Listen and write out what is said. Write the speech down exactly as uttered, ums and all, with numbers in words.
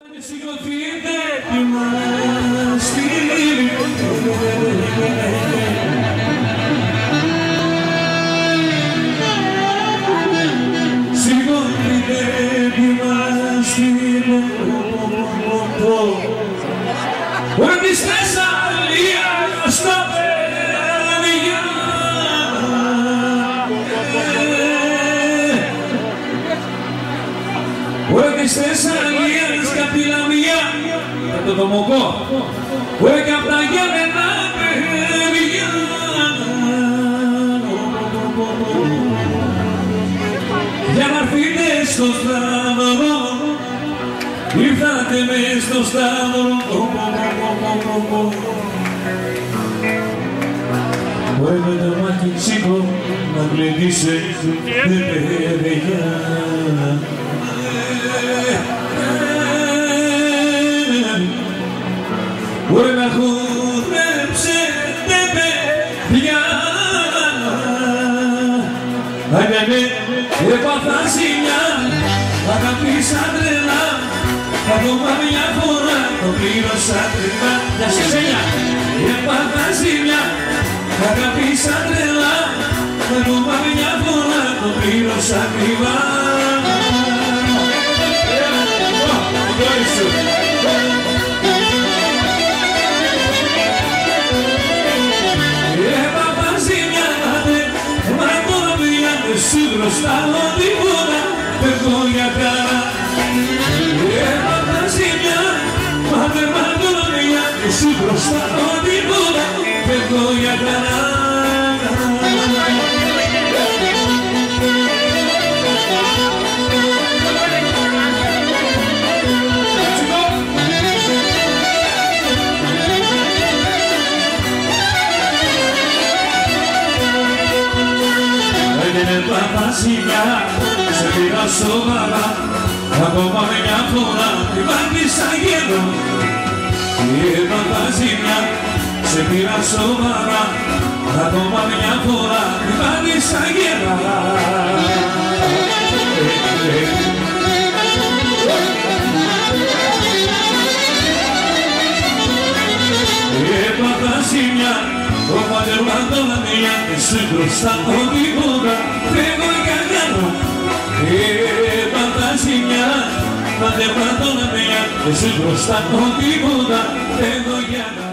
Σηκωθείτε ετοιμαστεί. Σηκωθείτε ετοιμαστεί. When this Thessalia stop When this Thessalia σκαπήλα μία για το δομοκό When απ' τα γέννενα παιδιά για να έρθείτε στο σταυρό ήρθατε μες στο σταυρό When το μάτι σήκω να γλεντήσε παιδιά When να χορέψετε παιδιά Αγιανέ έπαθα ζημιά αγαπήσα τρελά ακόμα μια φορά το πλήρωσα τρελά Για σεσένια έπαθα ζημιά αγαπήσα τρελά ακόμα μια φορά το πλήρωσα κρυβά Έπαθα ζημιά μα τώρα πια δεν σου χρωστάω τίποτα φεύγω για χαρά Έπαθα ζημιά μα τώρα πια δεν σου χρωστάω τίποτα φεύγω για χαρά Έπαθα ζημιά, σε πήρα σοβαρά ακόμα μια φορά την πάτησα γύρω Έπαθα ζημιά, σε πήρα σοβαρά ακόμα μια φορά την πάτησα γύρω Έπαθα ζημιά ο πατερμάτωνα μία και σου χρωστάω τίποτα φεύγω για χαρά Έπαθα ζημιά πατερμάτωνα μία και σου χρωστάω τίποτα φεύγω για χαρά